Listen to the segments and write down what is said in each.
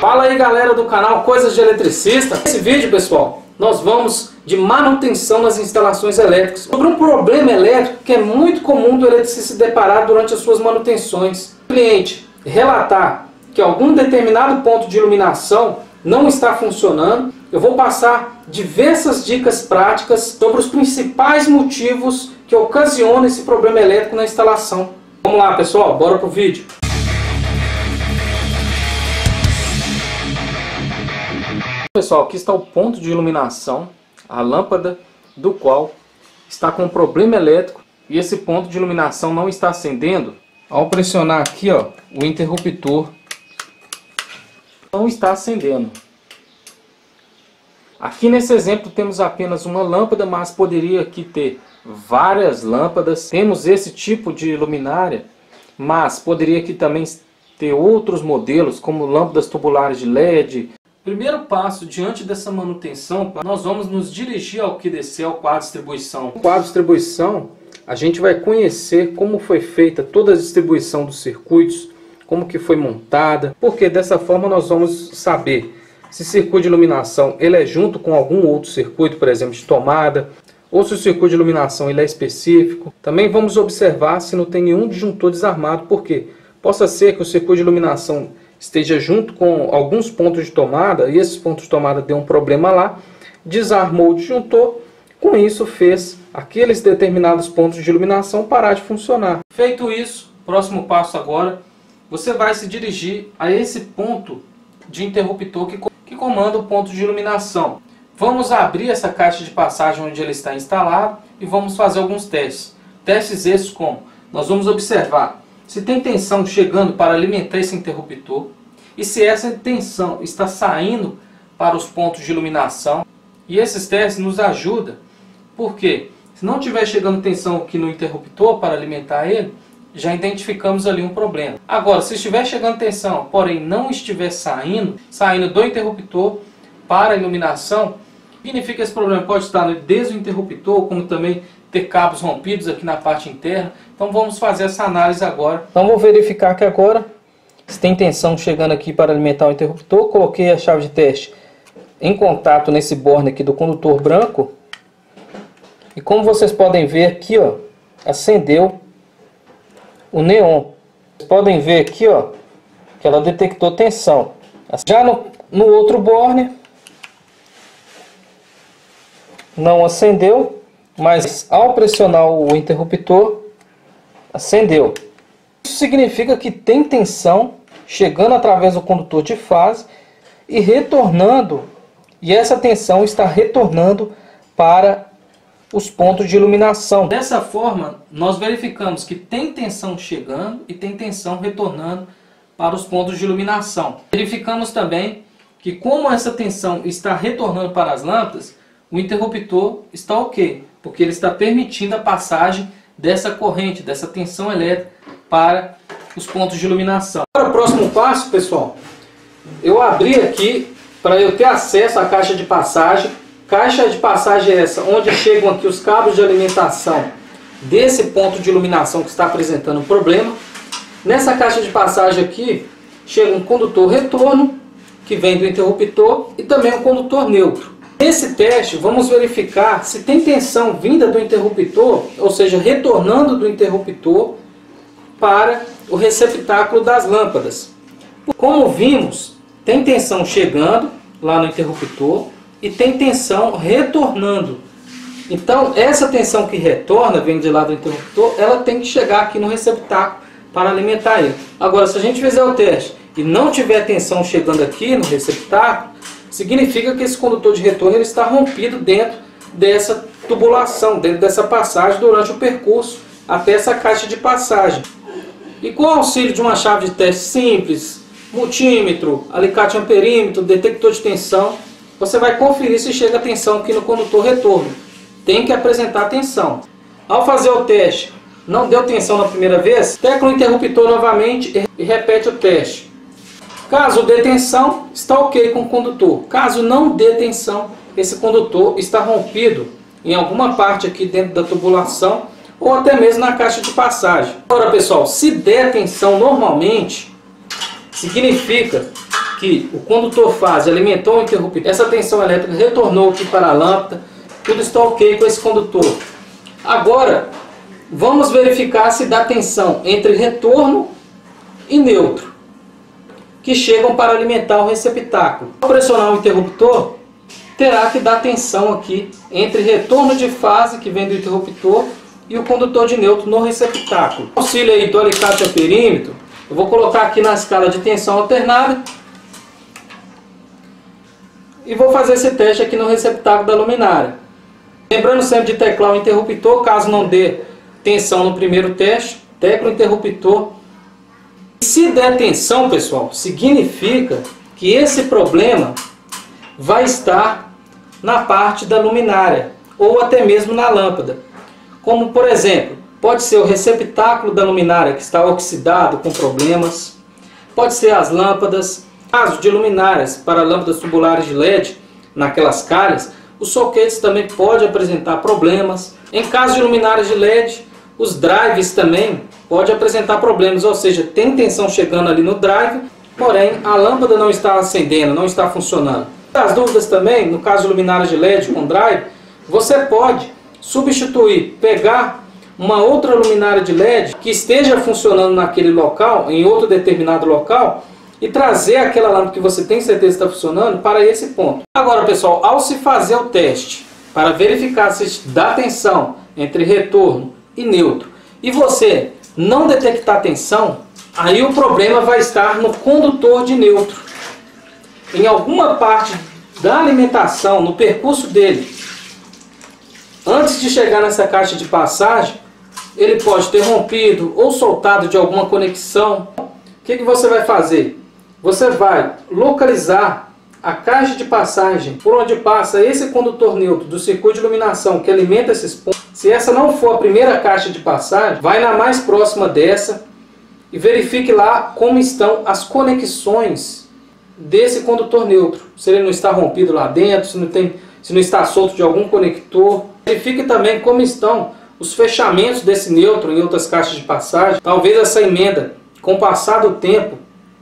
Fala aí galera do canal Coisas de Eletricista. Nesse vídeo, pessoal, nós vamos de manutenção nas instalações elétricas. Sobre um problema elétrico que é muito comum do eletricista se deparar durante as suas manutenções. O cliente relatar que algum determinado ponto de iluminação não está funcionando. Eu vou passar diversas dicas práticas sobre os principais motivos que ocasionam esse problema elétrico na instalação. Vamos lá, pessoal, bora pro vídeo. Pessoal, aqui está o ponto de iluminação, a lâmpada do qual está com um problema elétrico e esse ponto de iluminação não está acendendo. Ao pressionar aqui, ó, o interruptor não está acendendo. Aqui nesse exemplo temos apenas uma lâmpada, mas poderia aqui ter várias lâmpadas. Temos esse tipo de luminária, mas poderia aqui também ter outros modelos, como lâmpadas tubulares de LED. Primeiro passo diante dessa manutenção, nós vamos nos dirigir ao QDC, ao quadro de distribuição. No quadro de distribuição, a gente vai conhecer como foi feita toda a distribuição dos circuitos, como que foi montada, porque dessa forma nós vamos saber se o circuito de iluminação ele é junto com algum outro circuito, por exemplo, de tomada, ou se o circuito de iluminação ele é específico. Também vamos observar se não tem nenhum disjuntor desarmado, porque possa ser que o circuito de iluminação esteja junto com alguns pontos de tomada, e esses pontos de tomada deu um problema lá, desarmou o disjuntor, com isso fez aqueles determinados pontos de iluminação parar de funcionar. Feito isso, próximo passo agora, você vai se dirigir a esse ponto de interruptor que comanda o ponto de iluminação. Vamos abrir essa caixa de passagem onde ele está instalado e vamos fazer alguns testes. Testes esses como? Nós vamos observar se tem tensão chegando para alimentar esse interruptor e se essa tensão está saindo para os pontos de iluminação. E esses testes nos ajudam, porque se não estiver chegando tensão aqui no interruptor para alimentar ele, já identificamos ali um problema. Agora, se estiver chegando tensão, porém não estiver saindo do interruptor para a iluminação, significa que esse problema pode estar desde o interruptor, como também ter cabos rompidos aqui na parte interna. Então vamos fazer essa análise agora. Então vou verificar que agora se tem tensão chegando aqui para alimentar o interruptor. Coloquei a chave de teste em contato nesse borne aqui do condutor branco. E como vocês podem ver aqui, ó, acendeu o neon. Vocês podem ver aqui, ó, que ela detectou tensão. Já no outro borne não acendeu, mas ao pressionar o interruptor acendeu. Isso significa que tem tensão chegando através do condutor de fase e retornando, e essa tensão está retornando para os pontos de iluminação. Dessa forma, nós verificamos que tem tensão chegando e tem tensão retornando para os pontos de iluminação. Verificamos também que como essa tensão está retornando para as lâmpadas, o interruptor está ok, porque ele está permitindo a passagem dessa corrente, dessa tensão elétrica para os pontos de iluminação. Para o próximo passo, pessoal, eu abri aqui para eu ter acesso à caixa de passagem. Caixa de passagem é essa, onde chegam aqui os cabos de alimentação desse ponto de iluminação que está apresentando um problema. Nessa caixa de passagem aqui, chega um condutor retorno, que vem do interruptor, e também um condutor neutro. Nesse teste, vamos verificar se tem tensão vinda do interruptor, ou seja, retornando do interruptor para o receptáculo das lâmpadas. Como vimos, tem tensão chegando lá no interruptor e tem tensão retornando. Então, essa tensão que retorna, vem de lá do interruptor, ela tem que chegar aqui no receptáculo para alimentar ele. Agora, se a gente fizer o teste e não tiver tensão chegando aqui no receptáculo, significa que esse condutor de retorno ele está rompido dentro dessa tubulação, dentro dessa passagem durante o percurso até essa caixa de passagem. E com o auxílio de uma chave de teste simples, multímetro, alicate amperímetro, detector de tensão, você vai conferir se chega tensão aqui no condutor retorno. Tem que apresentar tensão. Ao fazer o teste, não deu tensão na primeira vez, tecla o interruptor novamente e repete o teste. Caso dê tensão, está ok com o condutor. Caso não dê tensão, esse condutor está rompido em alguma parte aqui dentro da tubulação ou até mesmo na caixa de passagem. Agora, pessoal, se der tensão normalmente, significa que o condutor fase alimentou o interruptor, essa tensão elétrica retornou aqui para a lâmpada, tudo está ok com esse condutor. Agora, vamos verificar se dá tensão entre retorno e neutro, que chegam para alimentar o receptáculo. Ao pressionar o interruptor, terá que dar tensão aqui entre retorno de fase, que vem do interruptor, e o condutor de neutro no receptáculo. Com auxílio aí do alicate a perímetro, eu vou colocar aqui na escala de tensão alternada e vou fazer esse teste aqui no receptáculo da luminária. Lembrando sempre de teclar o interruptor, caso não dê tensão no primeiro teste, tecla o interruptor. Se der tensão, pessoal, significa que esse problema vai estar na parte da luminária ou até mesmo na lâmpada. Como, por exemplo, pode ser o receptáculo da luminária que está oxidado com problemas, pode ser as lâmpadas. No caso de luminárias para lâmpadas tubulares de LED, naquelas calhas, os soquetes também podem apresentar problemas. Em caso de luminárias de LED, os drives também podem apresentar problemas, ou seja, tem tensão chegando ali no drive, porém a lâmpada não está acendendo, não está funcionando. As dúvidas também, no caso de luminárias de LED com drive, você pode substituir, pegar uma outra luminária de LED que esteja funcionando naquele local, em outro determinado local, e trazer aquela lâmpada que você tem certeza que está funcionando para esse ponto. Agora, pessoal, ao se fazer o teste para verificar se dá tensão entre retorno e neutro e você não detectar tensão, aí o problema vai estar no condutor de neutro. Em alguma parte da alimentação, no percurso dele, antes de chegar nessa caixa de passagem, ele pode ter rompido ou soltado de alguma conexão. O que você vai fazer? Você vai localizar a caixa de passagem por onde passa esse condutor neutro do circuito de iluminação que alimenta esses pontos. Se essa não for a primeira caixa de passagem, vai na mais próxima dessa e verifique lá como estão as conexões desse condutor neutro. Se ele não está rompido lá dentro, se não está solto de algum conector. Verifique também como estão os fechamentos desse neutro em outras caixas de passagem. Talvez essa emenda, com o passar do tempo,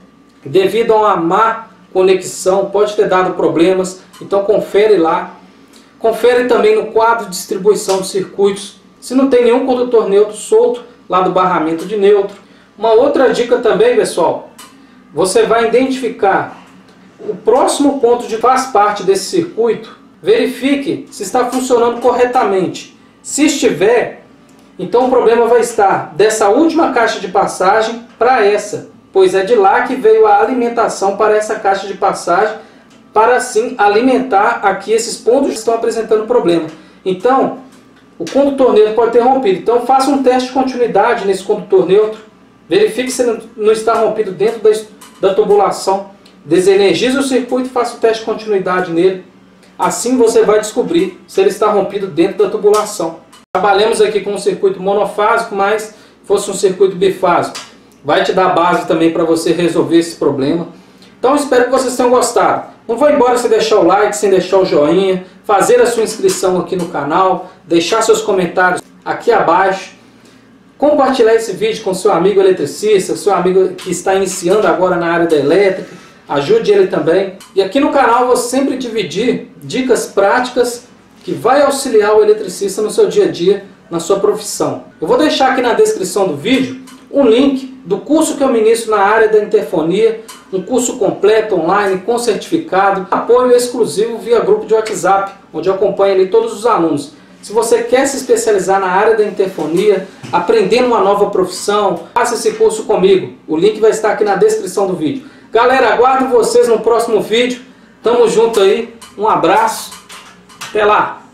devido a uma má conexão, pode ter dado problemas. Então confere lá. Confere também no quadro de distribuição de circuitos, se não tem nenhum condutor neutro solto lá do barramento de neutro. Uma outra dica também, pessoal, você vai identificar o próximo ponto que faz parte desse circuito. Verifique se está funcionando corretamente. Se estiver, então o problema vai estar dessa última caixa de passagem para essa, pois é de lá que veio a alimentação para essa caixa de passagem, para assim alimentar aqui esses pontos que estão apresentando problema. Então, o condutor neutro pode ter rompido. Então faça um teste de continuidade nesse condutor neutro. Verifique se não está rompido dentro da tubulação. Desenergize o circuito e faça o teste de continuidade nele. Assim você vai descobrir se ele está rompido dentro da tubulação. Trabalhamos aqui com um circuito monofásico, mas fosse um circuito bifásico, vai te dar base também para você resolver esse problema. Então espero que vocês tenham gostado. Não vá embora sem deixar o like, sem deixar o joinha, fazer a sua inscrição aqui no canal, deixar seus comentários aqui abaixo, compartilhar esse vídeo com seu amigo eletricista, seu amigo que está iniciando agora na área da elétrica, ajude ele também. E aqui no canal eu vou sempre dividir dicas práticas que vai auxiliar o eletricista no seu dia a dia, na sua profissão. Eu vou deixar aqui na descrição do vídeo um link do curso que eu ministro na área da interfonia, um curso completo online com certificado, apoio exclusivo via grupo de WhatsApp, onde eu acompanho ali todos os alunos. Se você quer se especializar na área da interfonia, aprendendo uma nova profissão, faça esse curso comigo. O link vai estar aqui na descrição do vídeo. Galera, aguardo vocês no próximo vídeo. Tamo junto aí. Um abraço. Até lá.